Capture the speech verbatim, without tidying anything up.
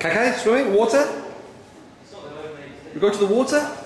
Okay, swimming? Water? We go to the water?